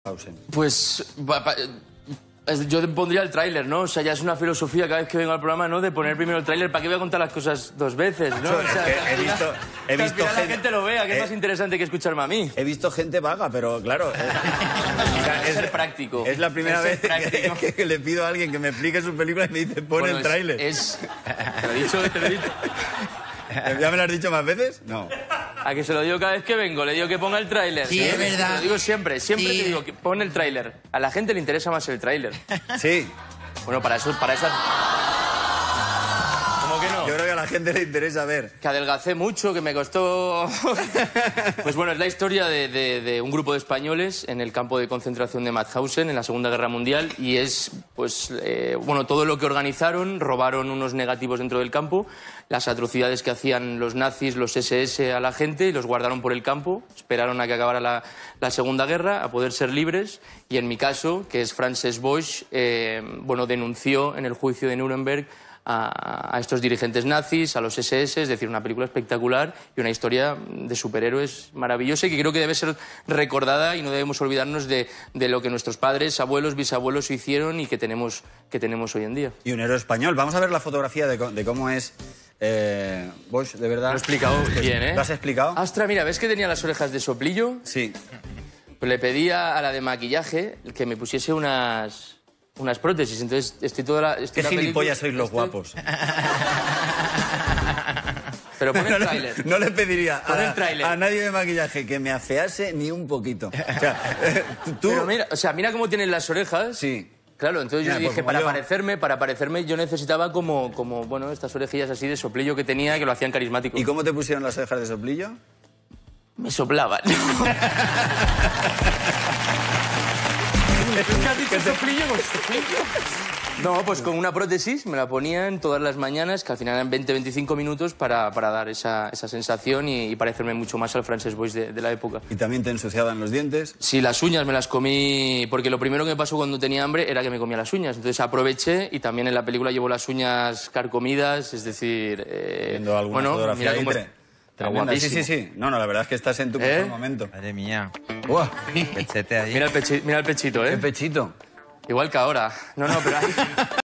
Pues yo pondría el tráiler, ¿no? O sea, ya es una filosofía cada vez que vengo al programa, ¿no? De poner primero el tráiler. ¿Para qué voy a contar las cosas dos veces, no? O sea, he visto que al final gente... la gente lo vea, que es más interesante que escucharme a mí. He visto gente vaga, pero claro... Es ser práctico. Es la primera vez que le pido a alguien que me explique su película y me dice, pon el tráiler. Te lo he dicho, te lo he dicho. ¿Ya me lo has dicho más veces? No. A que se lo digo cada vez que vengo, le digo que ponga el tráiler. Sí, es verdad. Te lo digo siempre Sí. te digo que pon el tráiler. A la gente le interesa más el tráiler. Sí. Bueno, para eso... ¿Cómo que no? Yo creo que a la gente le interesa ver. Que adelgacé mucho, que me costó... Pues bueno, es la historia de un grupo de españoles en el campo de concentración de Mauthausen en la Segunda Guerra Mundial y es, pues, bueno, todo lo que organizaron, robaron unos negativos dentro del campo, las atrocidades que hacían los nazis, los SS a la gente y los guardaron por el campo, esperaron a que acabara la Segunda Guerra, a poder ser libres y en mi caso, que es Frances Bosch, bueno, denunció en el juicio de Nuremberg a estos dirigentes nazis, a los SS, es decir, una película espectacular y una historia de superhéroes maravillosa y que creo que debe ser recordada y no debemos olvidarnos de lo que nuestros padres, abuelos, bisabuelos hicieron y que tenemos hoy en día. Y un héroe español. Vamos a ver la fotografía de cómo es Bosch, de verdad. Lo he explicado bien, ¿eh? ¿Lo has explicado? Astra, mira, ¿ves que tenía las orejas de soplillo? Sí. Pues le pedí a la de maquillaje que me pusiese unas prótesis, entonces estoy toda la... Qué gilipollas sois los guapos. Pero pon el tráiler. No le pediría a a nadie de maquillaje que me afease ni un poquito. O sea, tú... Pero mira, o sea, mira cómo tienen las orejas. Sí. Claro, entonces yo Mira, dije, pues para parecerme yo necesitaba como, bueno, estas orejillas así de soplillo que tenía que lo hacían carismático. ¿Y cómo te pusieron las orejas de soplillo? Me soplaban. ¿Qué has dicho soplillo con soplillo? No, pues con una prótesis me la ponían todas las mañanas, que al final eran 20-25 minutos para dar esa sensación y parecerme mucho más al Frances Bosch de la época. ¿Y también te ensuciaban los dientes? Sí, las uñas me las comí, porque lo primero que me pasó cuando tenía hambre era que me comía las uñas. Entonces aproveché y también en la película llevo las uñas carcomidas, es decir... Viendo alguna fotografía mira cómo tremenda. Sí. No, la verdad es que estás en tu mejor momento. Madre mía. ¡Uah! Pechete ahí. Mira el pechito, ¿eh? ¡Qué pechito! Igual que ahora. No, pero ahí...